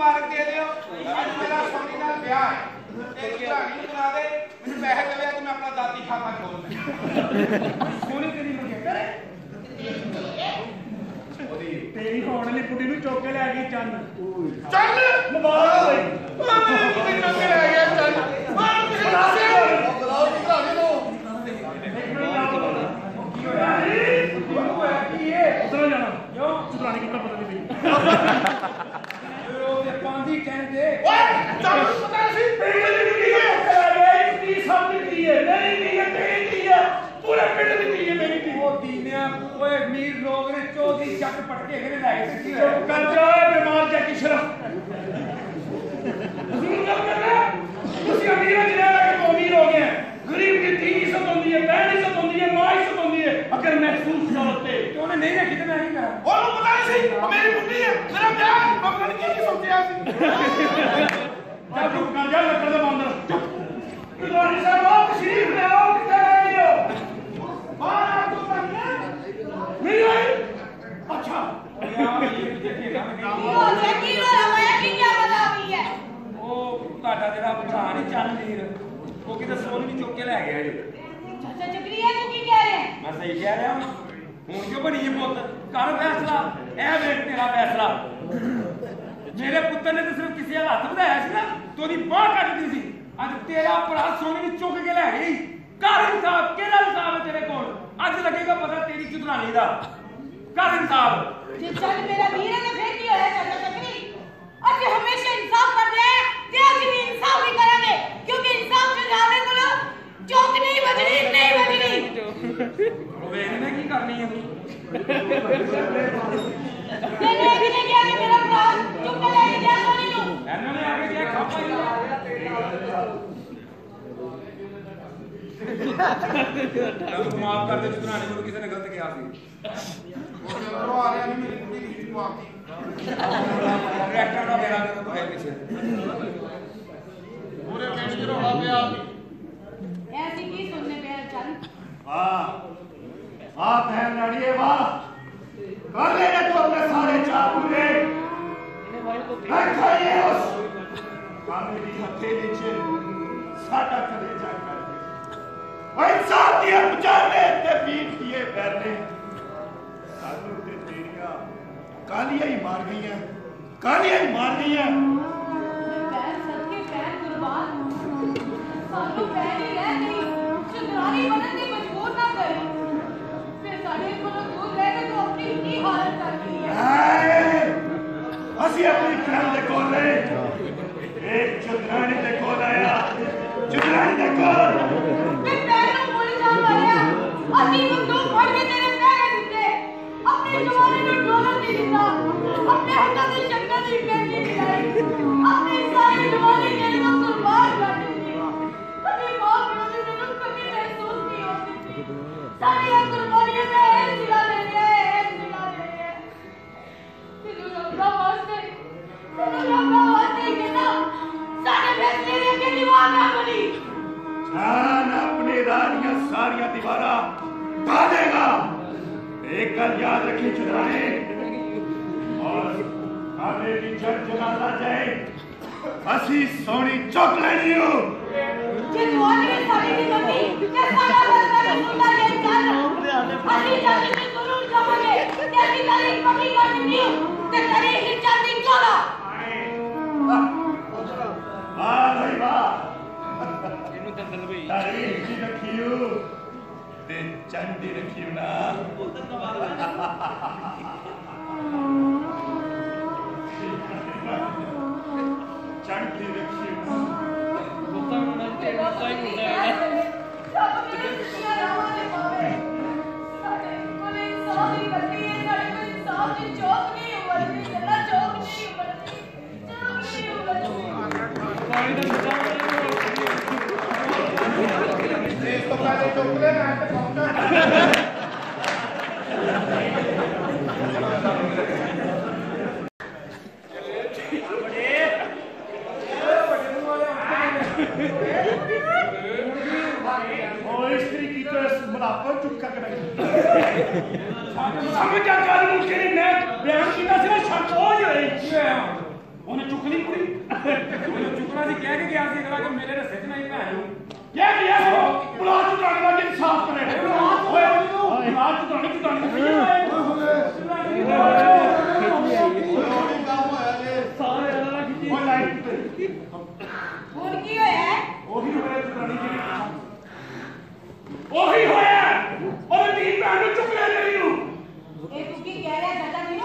मुबारक दे दियो अज मेरा सोनी नाल ब्याह है ते कहानी बना दे मैनूं पैसे देवे कि मैं अपना दादी खाता खोलना सोनी तेरी मंगेतर है तेरी होने वाली कुड़ी नूं चुक के ले गई चंद चल मुबारक होई कुड़ी चुक के ले गया चंद बुलाओ कहानी नूं उधर जाना क्यों चुराने की पता नहीं पांदी कहते ओए चल पता सी तेरी की समझ की है नहीं की है तेरी की है पूरे पिंड दी की है मेरी की वो दीनिया ओए अमीर लोग ने चौथी जट पटके घरे ला के की है कर जा बीमार जा की शर्म सुन कर रहा ਤੁਸੀਂ ਅਮੀਰ ਜਿਹੜੇ ਆ ਕੇ ਅਮੀਰ ਹੋ ਗਏ गरीब की धी इज्जत होती है बहन इज्जत होती है मां इज्जत होती है अगर महसूस करते तो उन्हें नहीं रखी तो मैं नहीं करा और पता नहीं सी मेरी बुढ़ी है मेरा प्यार पकड़ के नहीं सोचा सी जा चुप कर जा लकड़ दे बंदर चुप गुरद्वारे साहब आओ तशरीफ ले आओ किथे रह हो बाहर आ तू नहीं आई अच्छा यार ये देखिएगा की क्या बता रही है ओ ਤੁਹਾਡਾ ਜਿਹੜਾ ਭਰਾ ਨਹੀਂ ਚੱਲ ਵੀਰ ਉਹ ਕਿਤੇ ਸੋਨ ਵੀ ਚੁੱਕ ਕੇ ਲੈ ਗਿਆ ਜੀ ਚਾਚਾ ਚੱਕਰੀਆ ਤੂੰ ਕੀ ਕਹਿ ਰਿਹਾ ਮੈਂ ਸਹੀ ਕਹਿ ਰਿਹਾ ਹੁਣ ਕਿਉਂ ਬਣੀ ਇਹ ਪੁੱਤ ਕਰ ਫੈਸਲਾ ਇਹ ਵੇਖ ਤੇਰਾ ਫੈਸਲਾ ਮੇਰੇ ਪੁੱਤਰ ਨੇ ਤਾਂ ਸਿਰਫ ਕਿਸੇ ਦਾ ਹੱਥ ਵਧਾਇਆ ਸੀ ਨਾ ਤੂੰ ਉਹਦੀ ਬਾਹ ਕੱਟਦੀ ਸੀ ਅੱਜ ਤੇਰਾ ਭਰਾ ਸੋਨ ਵੀ ਚੁੱਕ ਕੇ ਲੈ ਗਈ ਕਰ ਇਨਸਾਫ ਕਿਹੜਾ ਇਨਸਾਫ ਹੈ ਤੇਰੇ ਕੋਲ ਅੱਜ ਲੱਗੇਗਾ ਪਤਾ ਤੇਰੀ ਚੁਦਰਾਣੀ ਦਾ ਕਰ ਇਨਸਾਫ ਜੇ ਚੱਲ ਮੇਰਾ ਵੀਰ ਹੈ ਤਾਂ ਫਿਰ ਕੀ ਹੋਇਆ ਚਾਚਾ ਚੱਕਰੀ ਅਸੀਂ ਹਮੇਸ਼ਾ ਇਨਸਾਫ ਕਰਦੇ हैं ਤੇ ਅਸੀਂ ਵੀ ਇਨਸਾਫ ਹੀ ਕਰਾਂਗੇ ਕਿਉਂਕਿ ਇਨਸਾਫ ਚੁਰਾਵੇ ਕੋਲ ਚੌਕ ਨਹੀਂ ਬਜਣੀ ਉਹ ਵੇਖਨੇ ਕੀ ਕਰਨੀ ਹੈ ਤੈਨੂੰ ਕਿਹਨੇ ਕਿਹਾ ਕਿ ਮੇਰਾ ਭਰਾ ਚੁੱਕ ਕੇ ਲੈ ਕੇ ਜਾ ਸੋਨੀ ਨੂੰ ਇਹਨਾਂ ਨੇ ਆ ਕੇ ਕਿਹਾ ਖਾਪਾ ਹੀ ਮਾਫ ਕਰ ਦੇ ਚੁਰਾਣੇ ਨੂੰ ਕਿਸੇ ਨੇ ਗਲਤ ਕਿਹਾ ਸੀ ਉਹ ਆ ਰਿਹਾ ਨਹੀਂ ਮੇਰੀ ਕੁੜੀ ਦੀ ਮਾਫ ट्रैक्टर का मेरा तो है पीछे पूरे पेड़ की रोड़ा पे आप ऐसी की सुनने पे चल वाह वाह बहन लड़िए वाह कर लेने तो अपने सारे चार पूरे रखा ये उस कामेरी हथेली च साडा कलेजा कर दे ओ इंसान दी बचाने ते पीठ दिए पैरने सानू ते तेरियां कालियां ही मार गई हैं कालियां ही मार गई हैं पैर सबके पैर कुर्बान सानू पैर ही रह गई चंद्रानी बनन दी मजबूर ना कर फिर साडे कोलों दूर रह के तो अपनी की हालत कर दी है ਅਸੀਂ अपनी फ्रेंड दे कोल रहे एक चंद्रानी दे कोल आया चंद्रानी दे कोल मैं पैर नु बोली जा मारिया ਅਸੀਂ बंदूक फड़ के तेरे पैर दिते अपनी जवानी नु डोलर नहीं दिता अपने हाथों से शक्कर नहीं पहनी अपनी सारी जवानी तेरे को कुर्बान कर दी कभी मां पियो ने तेरे कभी महसूस नहीं होती सारी कुर्बानियां का एक सिला ले लिया तेरे रब्बा वास्ते कहना सारे फैसले लेके दीवार ना बनी जान अपनी रानियां सारियां दीवारा ढा देगा एक गल याद रखी चुराए और कावेरी जड़ जनाजा जाए असी सोनी चौक लेनी हो जे दुआनी में सारी की मम्मी ये सारा फैसला रसूला ये जान असी जाने में जरूर जावांगे ते असी तारीख पक्की कर दी ते तारीख ही चांदी चोला वाह भाई वाह इनु दंदल भाई तारीख की रखियो ते चांदी रखियो ना चांदी रखियो बोलता हूं ना तेरा टाइम होता है सब मेरे दुनिया रामा ने पावे सारे कोले इंसान ही करती है सारे को इंसान की चौक नहीं उबलती जरा चौक नहीं उबलती पानी का बचाव देश तो पहले चौक ले मैं तो पहुंचा समझ आ गल मुश्किल ने बयान कीता सी शक हो जाए उन्हें चुक ली ਸੀ ਕਹਿ ਕੇ ਗਿਆ ਸੀ ਅਗਲਾ ਕਿ ਮੇਰੇ ਰਸਤੇ 'ਚ ਨਹੀਂ ਭੈਣ ਨੂੰ क्या किया है बुलाज चुकाने का कि इंसाफ करे बुलाज चुकाने ਉਹੀ ਹੋਇਆ ਉਹ ਤੀ ਭੈਣ ਨੂੰ ਚੁੱਕ ਲੈ ਮੇਰੀ ਨੂੰ ਇਹ ਤੂੰ ਕੀ ਕਹਿ ਰਿਹਾ ਚਾਚਾ ਜੀ ਨੂੰ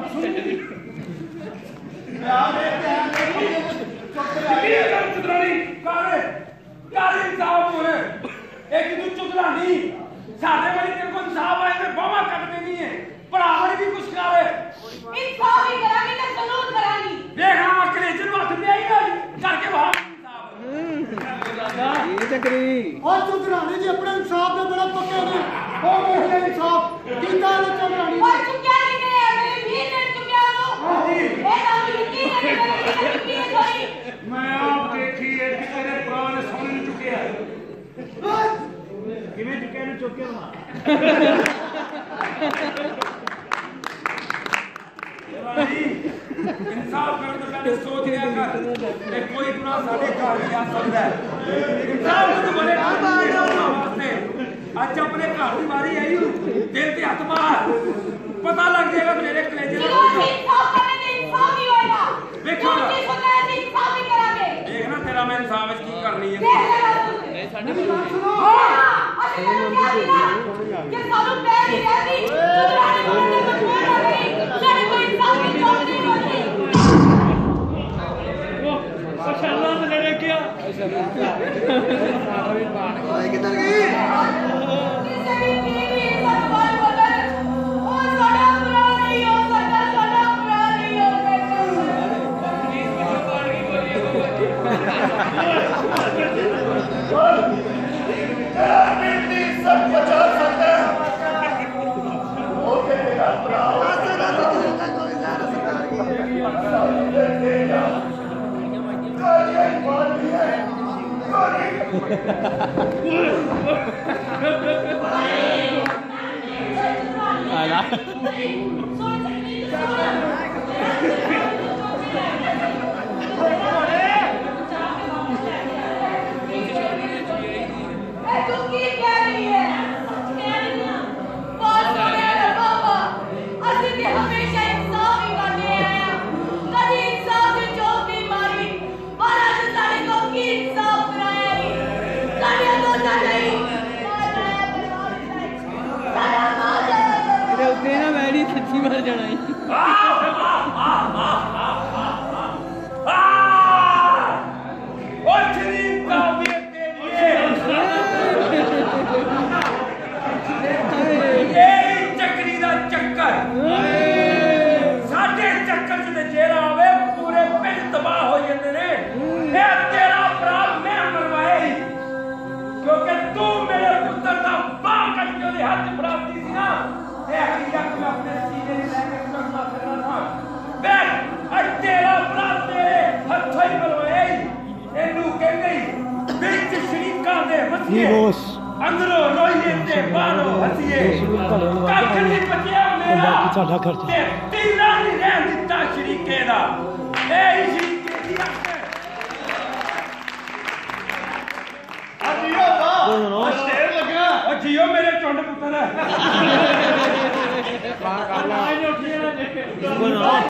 ਯਾਰ ਇਨਸਾਫ ਹੋਣਾ ਇਹ ਕਿ ਤੂੰ ਚੁਗਲਾ ਨਹੀਂ ਸਾਡੇ ਵਾਲੀ ਤੇਰੇ ਕੋਲ ਇਨਸਾਫ ਆਏ ਤੇ ਬਾਵਾ ਕੱਟ ਦੇਣੀ ਹੈ ਭਰਾ ਵਾਲੀ ਵੀ ਕੁਛ ਕਰ ਇਨਸਾਫ ਹੀ ਕਰਾਂਗੀ ਤੇ ਕਾਨੂੰਨ ਕਰਾਂਗੀ ਦੇਖ ਹਾਂ ਕਲੇਜ ਨੂੰ ਹੱਥ ਤੇ ਆਈ ਕਰਕੇ ਬਾਹਰ ਇਹ ਚੱਕਰੀ और चुगरानी जी अपने इंसाफ में बड़ा पक्के ने वो मेरे इंसाफ कीता ने चुगरानी और चुक्या नहीं गया मेरे भी ने चुक्या लो ये तो यकीन है मेरे यकीन है थोड़ी मैं आप देखी है कि तेरे प्राण सोने ਨੂੰ ਚੁੱਕਿਆ ਕਿਵੇਂ ਚੁੱਕਿਆ ਨੂੰ ਚੁੱਕਿਆ ਨਾ इंसाफ करने तो पहले सोच लिया कर कि कोई गुनाह साढ़े घर में आ सकता है इंसाफ तो बड़े वास्ते आज अपने घर की बारी आई दिल ते हथ मार पता लग जाएगा मेरे कलेजे चलो इंसाफ करने से इंसाफ ही होएगा देखो की सुनना है इंसाफ ही करांगे देखना तेरा मैं इंसाफ में की करनी है देख लेना नहीं साडी बात सुनो हां अच्छा क्या दिया कि सानू पैर नहीं रहती चुगरानी बोलने में कोई ना नहीं साडे कोई इंसाफ की जरूरत नहीं होती शाला से लड़े क्या ओए किधर गई किसी भी टीवी सरकार बोले ओ साडा बुरा नहीं हो सकता साडा बुरा नहीं हो सब बचा सकता है ओके तेरा तू की कह रही है बहुत बढ़िया है बाबा असि ते हमेशा इंसाफ ही करने आया कभी इंसाफ की चौक नहीं मारी पर आज सारे को की इंसाफ कराया ही सारे तो नहीं तेरे उत्ते ना बैठी सच्ची मर जाना ही ਚੱਕਰੀ ਦਾ ਚੱਕਰ ਸਾਡੇ ਚੱਕਰ ਚ ਤੇ ਜਿਹੜਾ ਆਵੇ ਪੂਰੇ ਪਿੰਡ ਤਬਾਹ ਹੋ ਜਾਂਦੇ ਨੇ ਇਹ ਤੇਰਾ ਅਪਰਾਧ ਮੈਂ ਮਰਵਾਏ ਕਿਉਂਕਿ ਤੂੰ ਮੇਰੇ ਪੁੱਤਰ ਦਾ ਬਾਹ ਕੱਟ ਕੇ ਉਹਦੇ ਹੱਥ ਫੜਾਤੀ ਸੀ ਨਾ ਇਹ ਹਕੀਕਤ ਮੈਂ ਆਪਣੇ ਸੀਨੇ ਨੂੰ ਲੈ ਕੇ ਤੁਰਨਾ ਫਿਰਨਾ ਸੀ ਬੈਠ ਅੱਜ ਤੇਰਾ ਅਪਰਾਧ ਤੇਰੇ ਹੱਥੋਂ ਹੀ ਮਰਵਾਏ ਇਹਨੂੰ ਕਹਿੰਦੇ ਵਿੱਚ ਸ਼ਰੀਕਾਂ ਦੇ ਮੱਥੇ ਅੰਦਰੋਂ ਰੋਈਏ ਤੇ ਬਾਹਰੋਂ ਹੱਸੀਏ ਕੱਖ ਨਹੀਂ ਬਚਿਆ ਮੇਰਾ ਸਾਡਾ ਖਰਚਾ